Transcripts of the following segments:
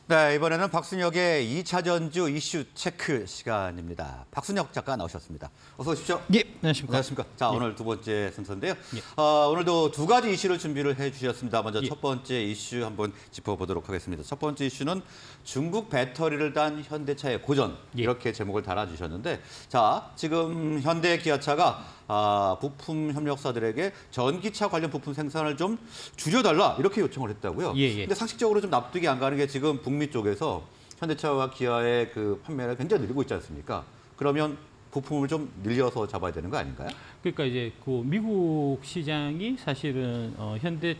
네, 이번에는 박순혁의 2차 전주 이슈 체크 시간입니다. 박순혁 작가 나오셨습니다. 어서 오십시오. 예, 안녕하십니까. 안녕하십니까. 자, 예. 오늘 두 번째 순서인데요. 예. 오늘도 두 가지 이슈를 준비를 해주셨습니다. 먼저 예. 첫 번째 이슈 한번 짚어보도록 하겠습니다. 첫 번째 이슈는 중국 배터리를 단 현대차의 고전, 예. 이렇게 제목을 달아주셨는데, 자, 지금 현대 기아차가 부품 협력사들에게 전기차 관련 부품 생산을 좀 줄여달라 이렇게 요청을 했다고요. 예, 예. 근데 상식적으로 좀 납득이 안 가는 게 지금 북미 쪽에서 현대차와 기아의 그 판매가 굉장히 늘고 있지 않습니까? 그러면 부품을 좀 늘려서 잡아야 되는 거 아닌가요? 그러니까 이제 그 미국 시장이 사실은 현대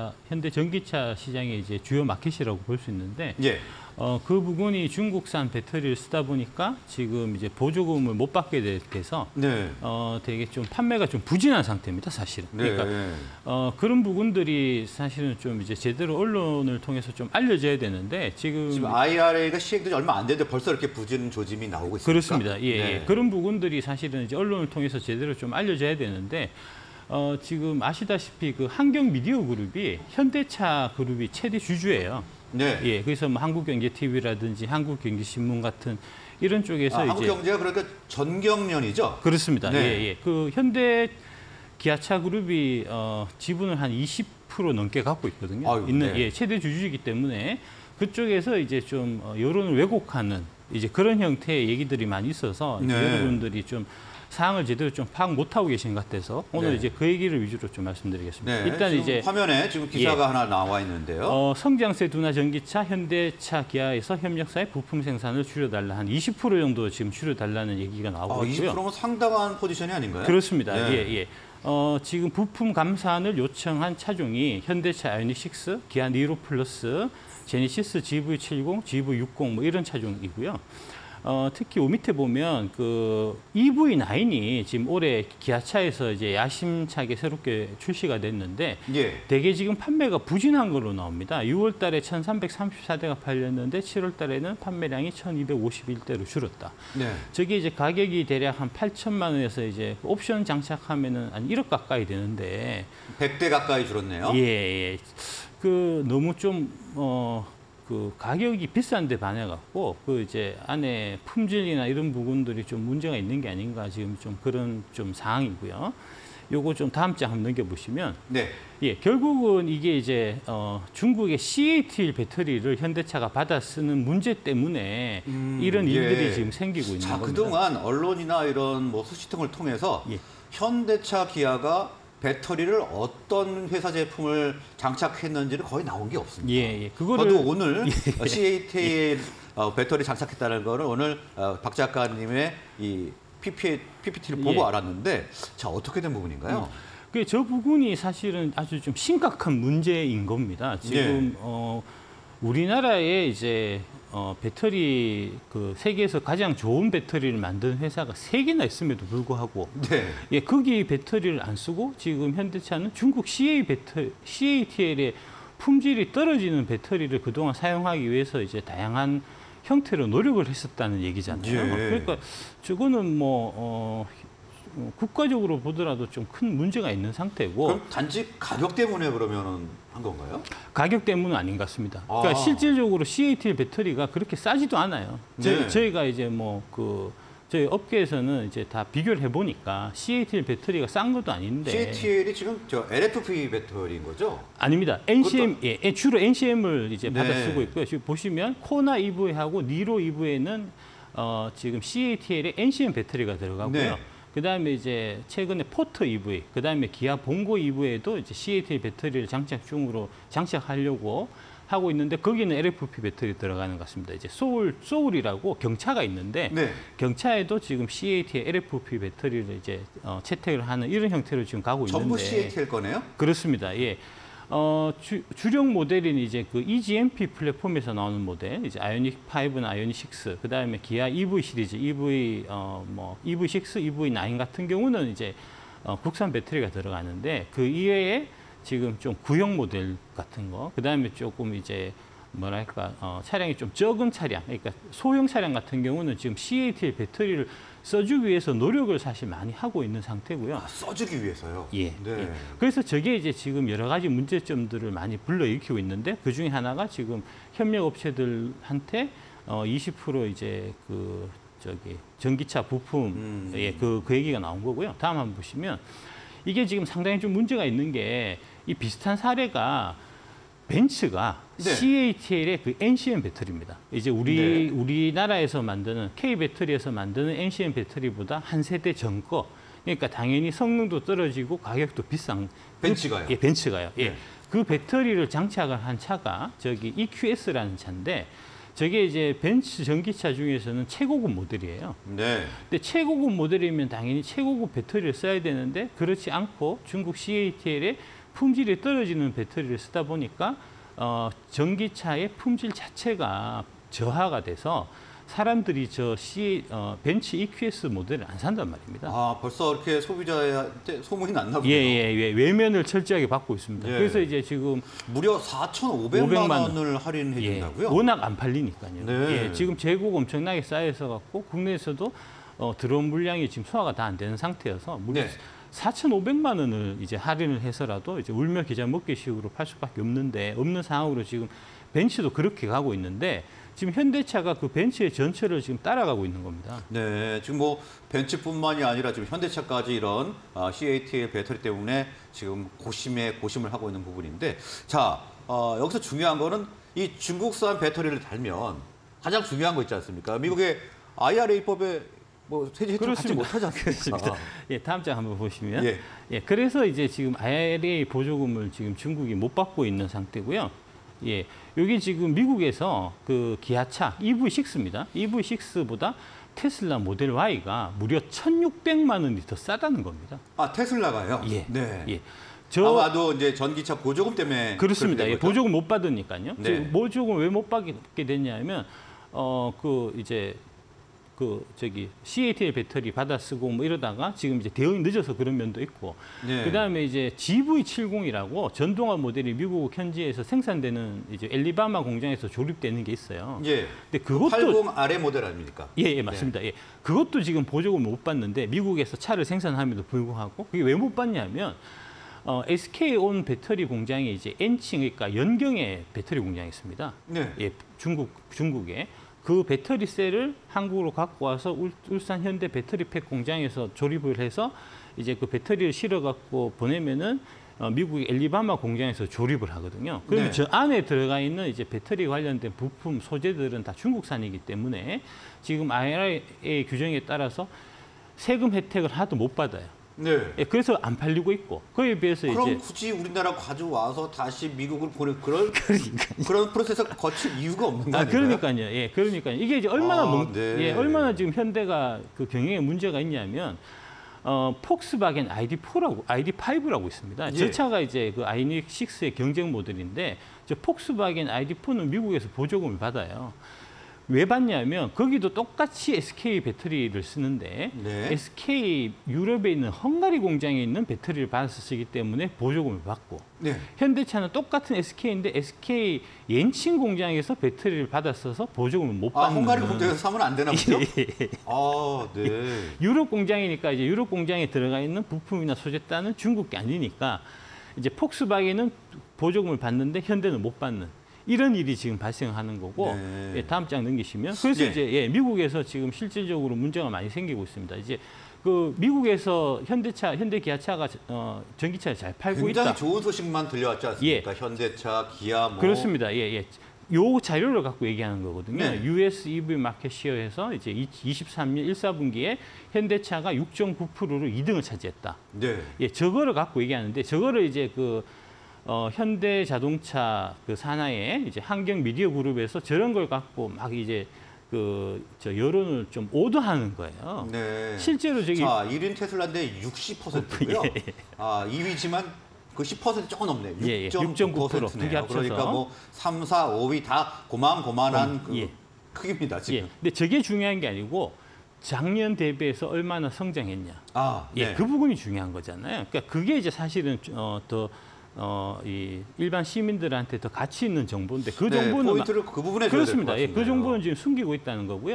전기차 시장의 이제 주요 마켓이라고 볼 수 있는데, 예. 그 부분이 중국산 배터리를 쓰다 보니까 지금 이제 보조금을 못 받게 돼서 네. 되게 좀 판매가 좀 부진한 상태입니다, 사실은. 네. 그러니까 그런 부분들이 사실은 좀 이제 제대로 언론을 통해서 좀 알려져야 되는데 지금 IRA가 시행된 지 얼마 안 됐는데 벌써 이렇게 부진 조짐이 나오고 있습니까? 그렇습니다. 예, 네. 예. 그런 부분들이 사실은 이제 언론을 통해서 제대로 좀 알려져야 되는데 지금 아시다시피 그 한경 미디어 그룹이 현대차 그룹이 최대 주주예요. 네. 예, 그래서 뭐 한국경제TV라든지 한국경제신문 같은 이런 쪽에서 이제 한국경제가 그러니까 전경련이죠? 그렇습니다. 네. 예, 예. 그 현대 기아차 그룹이 지분을 한 20% 넘게 갖고 있거든요. 아유, 네. 예, 최대 주주이기 때문에 그쪽에서 이제 좀 여론을 왜곡하는 이제 그런 형태의 얘기들이 많이 있어서 이제 네. 여러분들이 좀 사항을 제대로 좀 파악 못하고 계신 것 같아서 오늘 네. 이제 그 얘기를 위주로 좀 말씀드리겠습니다. 네. 일단 지금 이제 화면에 지금 기사가 하나 나와 있는데요. 성장세 둔화 전기차 현대차 기아에서 협력사의 부품 생산을 줄여달라 한 20% 정도 지금 줄여달라는 얘기가 나오고 있고요. 20%면 상당한 포지션이 아닌가요? 그렇습니다. 네. 예, 예. 지금 부품 감산을 요청한 차종이 현대차 아이오닉 6, 기아 니로 플러스, 제네시스 GV70, GV60 뭐 이런 차종이고요. 특히 밑에 보면 그 EV9이 지금 올해 기아차에서 이제 야심차게 새롭게 출시가 됐는데 예. 대개 지금 판매가 부진한 걸로 나옵니다. 6월 달에 1,334대가 팔렸는데 7월 달에는 판매량이 1,251대로 줄었다. 네. 저게 이제 가격이 대략 한 8천만 원에서 이제 옵션 장착하면은 한 1억 가까이 되는데 100대 가까이 줄었네요. 예, 예. 그 너무 좀 그 가격이 비싼데 반해갖고 그 이제 안에 품질이나 이런 부분들이 좀 문제가 있는 게 아닌가 지금 좀 그런 좀 상황이고요. 요거 좀 다음 장 한번 넘겨보시면 네. 예, 결국은 이게 이제 중국의 CATL 배터리를 현대차가 받아 쓰는 문제 때문에 이런 일들이 예. 지금 생기고 있는 자, 겁니다. 그동안 언론이나 이런 뭐 수시통을 통해서 예. 현대차 기아가 배터리를 어떤 회사 제품을 장착했는지는 거의 나온 게 없습니다. 예, 예. 그거를 저도 오늘 CATL 배터리 장착했다는 거를 오늘 박 작가님의 이 PPT를 보고 예. 알았는데, 자, 어떻게 된 부분인가요? 저 부분이 사실은 아주 좀 심각한 문제인 겁니다. 지금 우리나라에 이제 배터리 그 세계에서 가장 좋은 배터리를 만드는 회사가 3개나 있음에도 불구하고 네. 예, 거기 배터리를 안 쓰고 지금 현대차는 중국 CATL의 품질이 떨어지는 배터리를 그동안 사용하기 위해서 이제 다양한 형태로 노력을 했었다는 얘기잖아요. 예. 그러니까 저거는 뭐 국가적으로 보더라도 좀 큰 문제가 있는 상태고. 그럼 단지 가격 때문에 그러면은 한 건가요? 가격 때문은 아닌 것 같습니다. 그러니까 실질적으로 CATL 배터리가 그렇게 싸지도 않아요. 네. 저희가 이제 저희 업계에서는 이제 다 비교를 해보니까 CATL 배터리가 싼 것도 아닌데. CATL이 지금 저 LFP 배터리인 거죠? 아닙니다. NCM, 예, 주로 NCM을 이제 네. 받아 쓰고 있고요. 지금 보시면 코나 EV하고 니로 EV에는 지금 CATL에 NCM 배터리가 들어가고요. 네. 그다음에 이제 최근에 포터 EV, 그다음에 기아 봉고 EV에도 이제 CATL 배터리를 장착하려고 하고 있는데 거기는 LFP 배터리 들어가는 것 같습니다. 이제 소울이라고 경차가 있는데 네. 경차에도 지금 CATL LFP 배터리를 이제 채택을 하는 이런 형태로 지금 가고 있는데 전부 CATL 거네요? 그렇습니다. 예. 주력 모델인 이제 그 EGMP 플랫폼에서 나오는 모델, 이제 아이오닉 5나 아이오닉 6, 그 다음에 기아 EV 시리즈, EV6, EV9 같은 경우는 이제 국산 배터리가 들어가는데 그 이외에 지금 좀 구형 모델 같은 거, 그 다음에 조금 이제 뭐랄까 차량이 좀 적은 차량, 그러니까 소형 차량 같은 경우는 지금 CATL 배터리를 써주기 위해서 노력을 사실 많이 하고 있는 상태고요. 아, 써주기 위해서요? 예. 네. 예. 그래서 저게 이제 지금 여러 가지 문제점들을 많이 불러일으키고 있는데 그 중에 하나가 지금 협력업체들한테 20% 이제 그 저기 전기차 부품 그 얘기가 나온 거고요. 다음 한번 보시면 이게 지금 상당히 좀 문제가 있는 게 이 비슷한 사례가 벤츠가 네. CATL의 그 NCM 배터리입니다. 이제 우리나라에서 만드는 K 배터리에서 만드는 NCM 배터리보다 한 세대 전 거. 그러니까 당연히 성능도 떨어지고 가격도 비싼 벤츠가요? 예, 벤츠가요. 예. 네. 그 배터리를 장착을 한 차가 저기 EQS라는 차인데 저게 이제 벤츠 전기차 중에서는 최고급 모델이에요. 네. 근데 최고급 모델이면 당연히 최고급 배터리를 써야 되는데 그렇지 않고 중국 CATL의 품질이 떨어지는 배터리를 쓰다 보니까 전기차의 품질 자체가 저하가 돼서 사람들이 벤츠 EQS 모델을 안 산단 말입니다. 아, 벌써 이렇게 소비자한테 소문이 났나 보네요. 예. 외면을 철저하게 받고 있습니다. 예. 그래서 이제 지금 무려 4,500만 원을 할인해 예, 준다고요? 워낙 안 팔리니까요. 네. 예, 지금 재고가 엄청나게 쌓여서 갖고 국내에서도 들어온 물량이 지금 소화가 다 안 되는 상태여서 무려 네. 4,500만 원을 이제 할인을 해서라도 이제 울며 겨자 먹기식으로 팔 수밖에 없는 상황으로 지금 벤츠도 그렇게 가고 있는데 지금 현대차가 그 벤츠의 전철을 지금 따라가고 있는 겁니다. 네, 지금 뭐 벤츠뿐만이 아니라 지금 현대차까지 이런 CATL 배터리 때문에 지금 고심에 고심을 하고 있는 부분인데, 자 여기서 중요한 거는 이 중국산 배터리를 달면 가장 중요한 거 있지 않습니까? 미국의 IRA법에 뭐 세제 혜택 받지 못하지 않습니까? 예, 다음 장 한번 보시면 예. 그래서 이제 지금 IRA 보조금을 지금 중국이 못 받고 있는 상태고요. 예, 여기 지금 미국에서 그 기아차 EV6입니다. EV6보다 테슬라 모델 Y가 무려 1,600만 원이 더 싸다는 겁니다. 아, 테슬라가요? 예. 네. 예. 아마도 이제 전기차 보조금 때문에 그렇습니다. 예, 보조금 못 받으니까요. 네. 보조금 왜 못 받게 됐냐면 CATL 배터리 받아 쓰고 뭐 이러다가 지금 이제 대응이 늦어서 그런 면도 있고, 네. 그다음에 이제 GV70이라고 전동화 모델이 미국 현지에서 생산되는 이제 엘리바마 공장에서 조립되는 게 있어요. 예. 근데 그것도 80 아래 모델 아닙니까? 예, 맞습니다. 예. 그것도 지금 보조금을 못 받는데 미국에서 차를 생산함에도 불구하고 그게 왜 못 받냐면 SK온 배터리 공장이 이제 N칭, 그러니까 연경의 배터리 공장이 있습니다. 네. 예, 중국에. 그 배터리 셀을 한국으로 갖고 와서 울산 현대 배터리팩 공장에서 조립을 해서 이제 그 배터리를 실어 갖고 보내면은 미국의 엘리바마 공장에서 조립을 하거든요. 그러면 네. 저 안에 들어가 있는 이제 배터리 관련된 부품 소재들은 다 중국산이기 때문에 지금 IRA 규정에 따라서 세금 혜택을 하나도 못 받아요. 네. 예, 그래서 안 팔리고 있고 그에 비해서 그럼 이제 굳이 우리나라 가져와서 다시 미국을 보낼 그런 프로세스 거칠 이유가 없는 거 아닌가요? 그러니까요. 예, 그러니까요. 이게 이제 얼마나 네. 얼마나 지금 현대가 그 경영에 문제가 있냐면 폭스바겐 ID5라고 있습니다. 예. 저 차가 이제 그 아이닉6의 경쟁 모델인데 저 폭스바겐 ID4는 미국에서 보조금을 받아요. 왜 받냐면 거기도 똑같이 SK 배터리를 쓰는데 네. SK 유럽에 있는 헝가리 공장에 있는 배터리를 받아서 쓰기 때문에 보조금을 받고 네. 현대차는 똑같은 SK인데 SK 옌칭 공장에서 배터리를 받아 써서 보조금을 못 받는. 헝가리 공장에서 사면 안 되나 보죠? 예. 아, 네. 유럽 공장이니까 이제 유럽 공장에 들어가 있는 부품이나 소재단은 중국 게 아니니까 이제 폭스바겐은 보조금을 받는데 현대는 못 받는. 이런 일이 지금 발생하는 거고, 네. 예, 다음 장 넘기시면 그래서 예. 이제 미국에서 지금 실질적으로 문제가 많이 생기고 있습니다. 이제 그 미국에서 현대 기아차가 전기차를 잘 팔고 굉장히 있다. 좋은 소식만 들려왔지 않습니까? 현대차, 기아 뭐. 그렇습니다. 예. 요 자료를 갖고 얘기하는 거거든요. 네. US EV 마켓 시어에서 이제 23년 1사분기에 현대차가 6.9%로 2등을 차지했다. 네. 예, 저거를 갖고 얘기하는데 저거를 이제 현대 자동차 그 산하의 이제 환경 미디어 그룹에서 저런 걸 갖고 막 이제 여론을 좀 오도하는 거예요. 네. 실제로 저기 자, 1인 테슬라인데 60%고요. 예. 2위지만 그 10% 조금 넘네요. 예, 6.9%네요. 두개 합쳐서. 그러니까 뭐 3, 4, 5위 다 고만고만한 그 예. 크기입니다, 지금. 예. 근데 저게 중요한 게 아니고 작년 대비해서 얼마나 성장했냐. 아, 네. 예, 그 부분이 중요한 거잖아요. 그러니까 그게 이제 사실은 이 일반 시민들한테 더 가치 있는 정보인데 그 네, 정보는 포인트를 그 부분에 줘야 될 것 그렇습니다. 예, 같은데요. 그 정보는 지금 숨기고 있다는 거고요.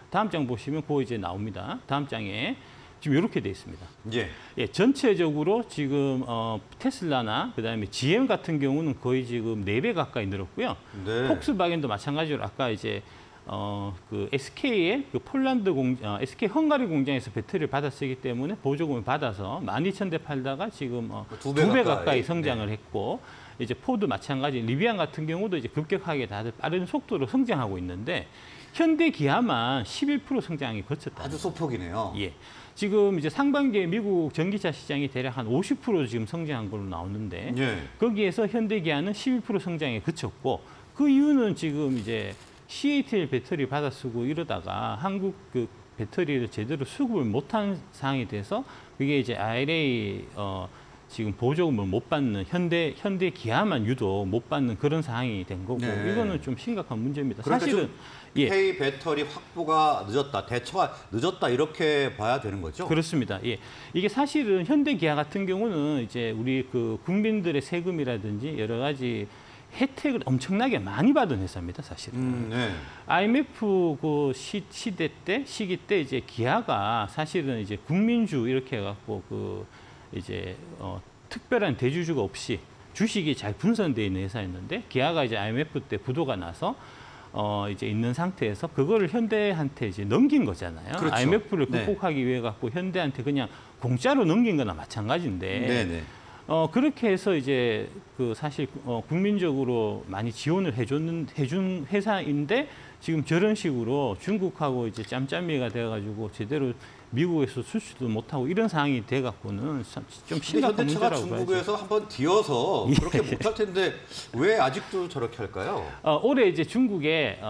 다음 장 보시면 그거 이제 나옵니다. 다음 장에 지금 이렇게 돼 있습니다. 예. 예, 전체적으로 지금 테슬라나 그다음에 GM 같은 경우는 거의 지금 4배 가까이 늘었고요. 네. 폭스바겐도 마찬가지로 아까 이제 그 SK의 그 폴란드 SK 헝가리 공장에서 배터리를 받아 쓰기 때문에 보조금을 받아서 12,000대 팔다가 지금 두 2배 배 가까이 성장을 네. 했고 이제 포드 마찬가지 리비안 같은 경우도 이제 급격하게 다들 빠른 속도로 성장하고 있는데 현대 기아만 11% 성장이 거쳤다. 아주 소폭이네요. 예. 지금 이제 상반기에 미국 전기차 시장이 대략 한 50% 지금 성장한 걸로 나오는데 예. 거기에서 현대기아는 11% 성장에 그쳤고 그 이유는 지금 이제 CATL 배터리 받아 쓰고 이러다가 한국 그 배터리를 제대로 수급을 못한 상황이 돼서 그게 이제 IRA 지금 보조금을 못 받는 현대기아만 유독 못 받는 그런 상황이 된 거고 네. 이거는 좀 심각한 문제입니다. 그러니까 사실은 K 배터리 확보가 늦었다, 대처가 늦었다 이렇게 봐야 되는 거죠? 그렇습니다. 예. 이게 사실은 현대기아 같은 경우는 이제 우리 그 국민들의 세금이라든지 여러 가지 혜택을 엄청나게 많이 받은 회사입니다, 사실은. 네. IMF 그 시기 때 이제 기아가 사실은 이제 국민주 이렇게 해갖고 그 이제 특별한 대주주가 없이 주식이 잘 분산되어 있는 회사였는데 기아가 이제 IMF 때 부도가 나서 이제 있는 상태에서 그거를 현대한테 이제 넘긴 거잖아요. 그렇죠. IMF를 네. 극복하기 위해 갖고 현대한테 그냥 공짜로 넘긴 거나 마찬가지인데. 네네. 그렇게 해서 이제 그 사실 국민적으로 많이 지원을 해준 회사인데 지금 저런 식으로 중국하고 이제 짬짬이가 돼가지고 제대로 미국에서 수출도 못하고 이런 상황이 돼갖고는 좀 심각한 현대차가 문제라고 봐야죠. 중국에서 한번 뒤어서 예. 그렇게 못할 텐데 왜 아직도 저렇게 할까요? 올해 이제 중국에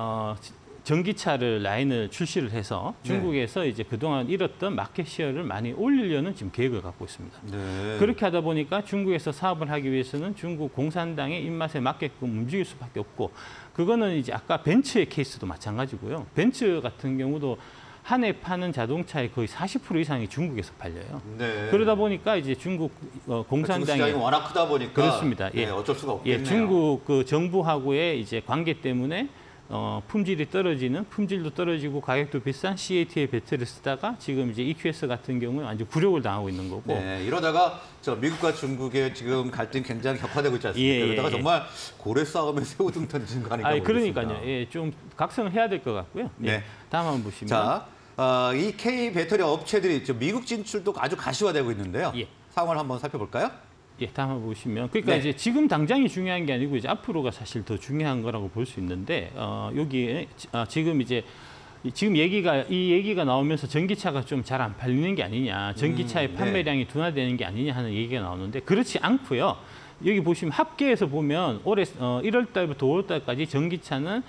전기차를 라인을 출시를 해서 네. 중국에서 이제 그동안 잃었던 마켓 시어를 많이 올리려는 지금 계획을 갖고 있습니다. 네. 그렇게 하다 보니까 중국에서 사업을 하기 위해서는 중국 공산당의 입맛에 맞게끔 움직일 수밖에 없고 그거는 이제 아까 벤츠의 케이스도 마찬가지고요. 벤츠 같은 경우도 한 해 파는 자동차의 거의 40% 이상이 중국에서 팔려요. 네. 그러다 보니까 이제 중국 중국 공산당의 시장이 워낙 크다 보니까 그렇습니다. 네, 예. 어쩔 수가 없겠네요. 예, 중국 그 정부하고의 이제 관계 때문에 품질이 떨어지는 품질도 떨어지고 가격도 비싼 CATL 배터리를 쓰다가 지금 이제 EQS 같은 경우는 완전 굴욕을 당하고 있는 거고. 네, 이러다가 저 미국과 중국의 지금 갈등이 굉장히 격화되고 있지 않습니까? 예, 예, 이러다가 예. 정말 고래 싸움에 새우등 던진 거 아닌가 모르겠습니다. 그러니까요. 예, 좀 각성을 해야 될 것 같고요. 예, 네. 다음 한번 보시면. 자, 이 K 배터리 업체들이 지금 미국 진출도 아주 가시화되고 있는데요. 예. 상황을 한번 살펴볼까요? 예, 다음 한번 보시면 그러니까 네. 이제 지금 당장이 중요한 게 아니고 이제 앞으로가 사실 더 중요한 거라고 볼 수 있는데 여기에 지금 이제 지금 이 얘기가 나오면서 전기차가 좀 잘 안 팔리는 게 아니냐, 전기차의 판매량이 둔화되는 게 아니냐 하는 얘기가 나오는데 그렇지 않고요. 여기 보시면 합계해서 보면 올해 1월 달부터 5월 달까지 전기차는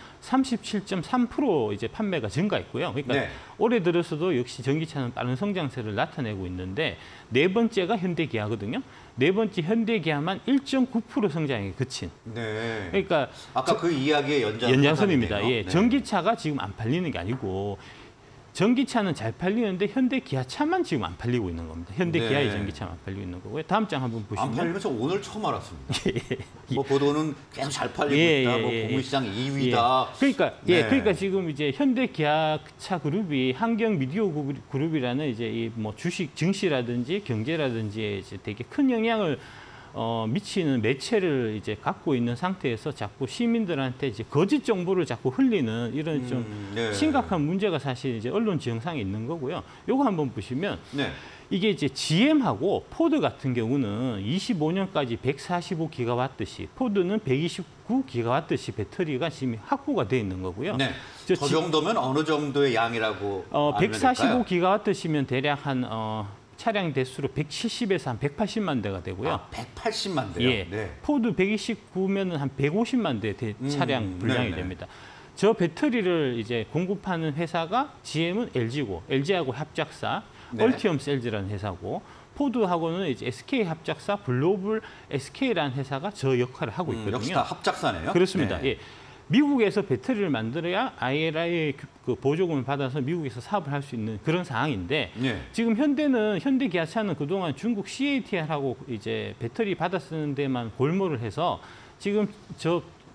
37.3% 이제 판매가 증가했고요. 그러니까 네. 올해 들어서도 역시 전기차는 빠른 성장세를 나타내고 있는데 네 번째가 현대기아거든요. 네 번째 현대기아만 1.9% 성장에 그친. 네. 그러니까 아까 그 이야기의 연장선입니다. 예, 네. 전기차가 지금 안 팔리는 게 아니고 전기차는 잘 팔리는데 현대기아차만 지금 안 팔리고 있는 겁니다. 현대기아의 네. 전기차만 안 팔리고 있는 거고요. 다음 장 한번 안 보시면 팔리면 저 오늘 처음 알았습니다. 뭐 보도는 계속 잘 팔리고 예, 있다. 예, 뭐 예, 공유시장 2위다. 그러니까 네. 그러니까 지금 이제 현대기아차 그룹이 한경 미디어 그룹이라는 이제 이 뭐 주식 증시라든지 경제라든지 이제 되게 큰 영향을 미치는 매체를 이제 갖고 있는 상태에서 자꾸 시민들한테 이제 거짓 정보를 자꾸 흘리는 이런 좀 네. 심각한 문제가 사실 이제 언론 지형상에 있는 거고요. 요거 한번 보시면 네. 이게 이제 GM하고 포드 같은 경우는 25년까지 145기가와트시, 포드는 129기가와트시 배터리가 지금 확보가 돼 있는 거고요. 네. 저 정도면 어느 정도의 양이라고 알면 될까요? 145기가와트시면 대략 한 차량 대수로 170에서 한 180만 대가 되고요. 아, 180만 대요. 예. 네. 포드 129면은 한 150만 대 차량 분량이 네네. 됩니다. 저 배터리를 이제 공급하는 회사가 GM은 LG고, LG하고 합작사 네. 얼티엄 셀즈라는 회사고, 포드하고는 이제 SK 합작사 글로벌 SK라는 회사가 저 역할을 하고 있거든요. 역시 다 합작사네요. 그렇습니다. 네. 예. 미국에서 배터리를 만들어야 IRA 그 보조금을 받아서 미국에서 사업을 할 수 있는 그런 상황인데 네. 지금 현대기아차는 그동안 중국 CATL하고 이제 배터리 받아 쓰는 데만 골몰을 해서 지금 저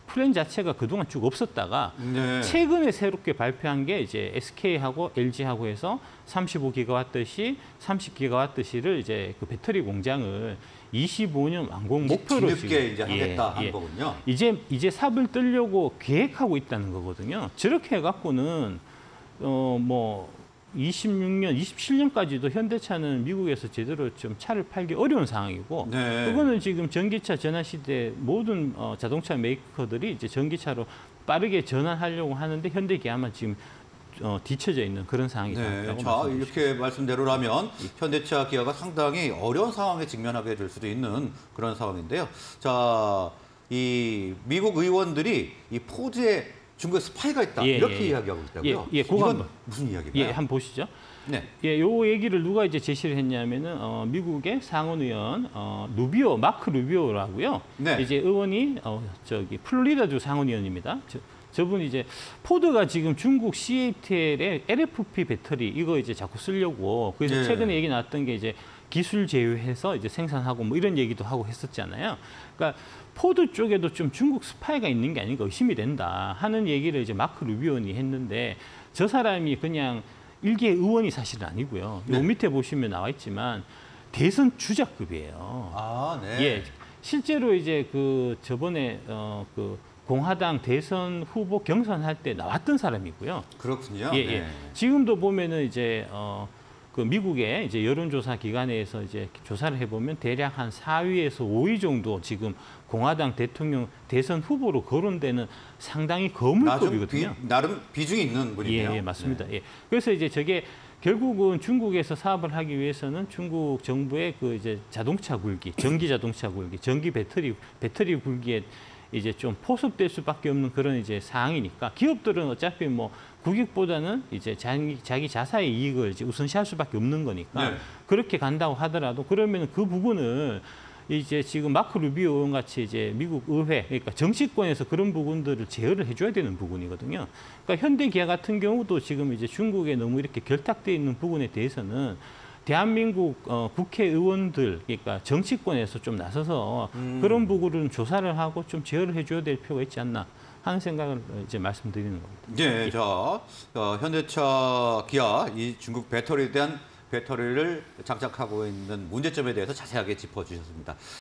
플랜 자체가 그동안 쭉 없었다가 네. 최근에 새롭게 발표한 게 이제 SK하고 LG하고 해서 35기가와트시, 30기가와트시를 이제 그 배터리 공장을 25년 완공 목표로 뒤늦게 이제 예, 하겠다 예. 하는 거군요. 이제 삽을 뜨려고 계획하고 있다는 거거든요. 저렇게 해갖고는 뭐 26년, 27년까지도 현대차는 미국에서 제대로 좀 차를 팔기 어려운 상황이고, 네. 그거는 지금 전기차 전환 시대 모든 자동차 메이커들이 이제 전기차로 빠르게 전환하려고 하는데 현대기아만 지금 뒤처져 있는 그런 상황이라고 네. 자, 말씀드리고 이렇게 말씀대로라면 현대차, 기아가 상당히 어려운 상황에 직면하게 될 수도 있는 그런 상황인데요. 자, 이 미국 의원들이 이 포드에 중국에 스파이가 있다 이렇게 이야기하고 있다고요. 그거 이건 한번, 무슨 이야기인가요? 한번 보시죠. 네. 요 얘기를 누가 이제 제시를 했냐면은 미국의 상원 의원 마크 루비오라고요. 네. 이제 의원이 저기 플로리다주 상원 의원입니다. 저분이 이제 포드가 지금 중국 CATL의 LFP 배터리 이거 이제 자꾸 쓰려고 그래서 네. 최근에 얘기 나왔던 게 이제 기술 제휴해서 이제 생산하고 뭐 이런 얘기도 하고 했었잖아요. 그러니까 포드 쪽에도 좀 중국 스파이가 있는 게 아닌가 의심이 된다 하는 얘기를 이제 마크 루비오니 했는데 저 사람이 그냥 일개 의원이 사실은 아니고요. 네. 요 밑에 보시면 나와 있지만 대선 주자급이에요. 아, 네. 예, 실제로 이제 그 저번에 그 공화당 대선 후보 경선할 때 나왔던 사람이고요. 그렇군요. 예, 네. 예. 지금도 보면은 이제 그 미국의 이제 여론조사 기관에서 이제 조사를 해보면 대략 한 4위에서 5위 정도 지금 공화당 대통령 대선 후보로 거론되는 상당히 거물급이거든요. 나름 비중이 있는 분이네요. 예, 맞습니다. 예. 그래서 이제 저게 결국은 중국에서 사업을 하기 위해서는 중국 정부의 그 이제 자동차 굴기, 전기 자동차 굴기, 전기 배터리 굴기에 이제 좀 포섭될 수밖에 없는 그런 이제 상황이니까 기업들은 어차피 뭐 국익보다는 이제 자기 자사의 이익을 이제 우선시할 수밖에 없는 거니까 네. 그렇게 간다고 하더라도 그러면 그 부분을 이제 지금 마크 루비오 의원 같이 이제 미국 의회 그러니까 정치권에서 그런 부분들을 제어를 해줘야 되는 부분이거든요. 그러니까 현대기아 같은 경우도 지금 이제 중국에 너무 이렇게 결탁돼 있는 부분에 대해서는 대한민국 국회의원들 그러니까 정치권에서 좀 나서서 그런 부분은 조사를 하고 좀 제어를 해줘야 될 필요가 있지 않나 하는 생각을 이제 말씀드리는 겁니다. 네, 자, 현대차, 기아 이 중국 배터리에 대한 배터리를 장착하고 있는 문제점에 대해서 자세하게 짚어주셨습니다.